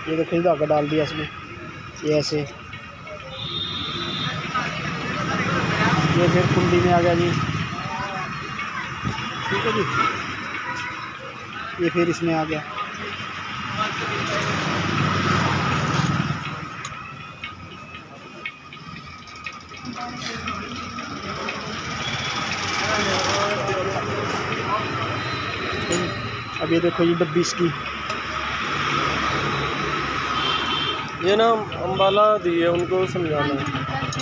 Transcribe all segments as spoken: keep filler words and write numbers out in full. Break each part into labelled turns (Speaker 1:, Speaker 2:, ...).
Speaker 1: ये देखो ये धागा डाल दिया इसमें, ये ऐसे, ये फिर कुंडी में आ गया जी, ठीक है जी। ये फिर इसमें आ गया, अब ये देखो ये डब्बी इसकी,
Speaker 2: ये ना अम्बाला दी है, उनको समझाना है।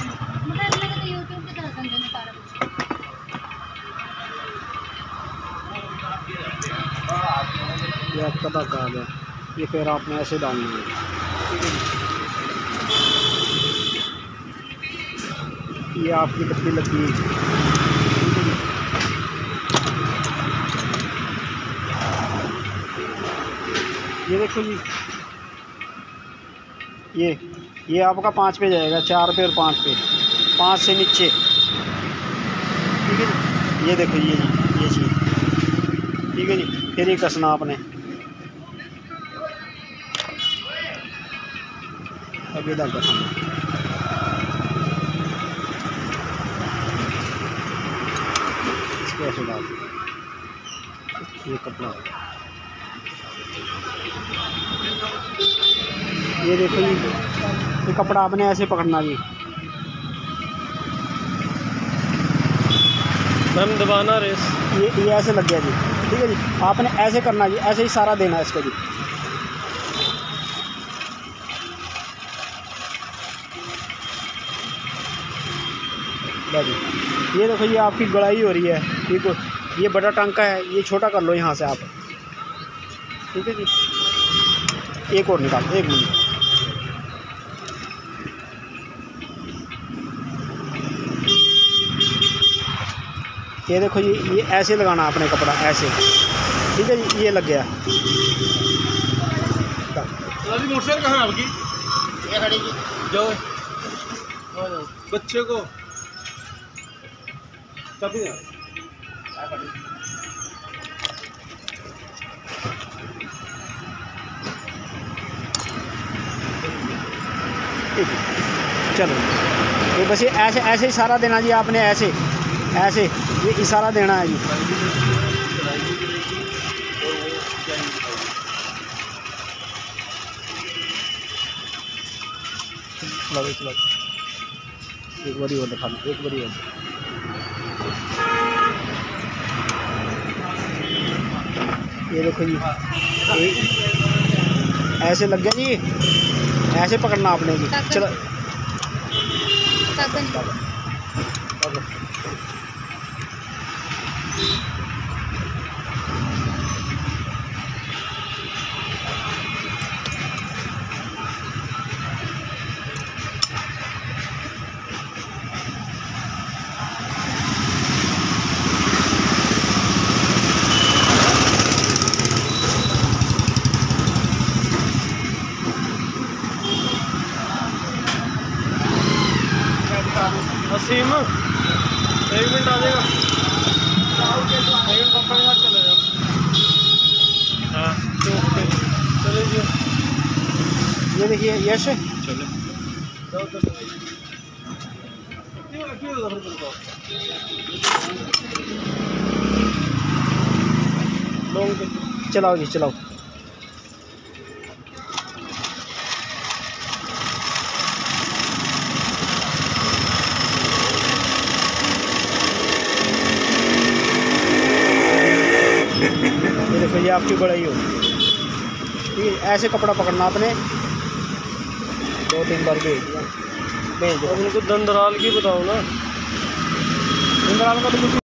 Speaker 1: ये आपका धागा आ गया, ये फिर आपने ऐसे डालना है, ठीक है जी। ये आपकी डब्बी लगी है, ठीक है जी। ये देखो जी, ये ये आपका पाँच पे जाएगा, चार पे और पाँच पे, पाँच से नीचे, ठीक है जी। ये देखो ये जी, ये चीज़, ठीक है जी। फिर ये कसना आपने, अब ये धागा खाना, इसको ऐसे डाल, ये कपड़ा, ये देखो जी, ये कपड़ा आपने ऐसे पकड़ना जी,
Speaker 2: मैम दबाना रेस,
Speaker 1: ये ये ऐसे लग गया जी, ठीक है जी। आपने ऐसे करना जी, ऐसे ही सारा देना है इसको जी। जी ये देखो ये आपकी गुड़ाई हो रही है, ठीक है। ये बड़ा टांका है, ये छोटा कर लो यहाँ से आप, ठीक है जी। एक और निकाल, एक मिनट, ये देखो ये ये ऐसे लगाना आपने कपड़ा, ऐसे, ठीक है जी। ये लग गया।
Speaker 2: मोटरसाइकिल कहाँ है आपकी? ये खड़ी जी, जाओ बच्चे को कभी
Speaker 1: चलो ये बस ये ऐसे ऐसे ही सारा देना जी आपने, ऐसे ऐसे ये इशारा देना है जी। एक बारी और दिखा, एक बारी और, ये देखो जी, ऐसे लग गया जी, ऐसे पकड़ना आपने जी। चलो
Speaker 2: असीम एक मिनट आ जाएगा, एक मिनट पापा के साथ चले जाओ। हाँ चले जी,
Speaker 1: ये देखिए यश
Speaker 2: चले
Speaker 1: चलाओ जी, चलाओ। ये देखो ये आपकी बड़ाई हो, ठीक है। ऐसे कपड़ा पकड़ना आपने, दो तीन बार भेज दिया, भेज दो।
Speaker 2: उनको दंदराल की बताओ ना,
Speaker 1: दंदराल का तो कुछ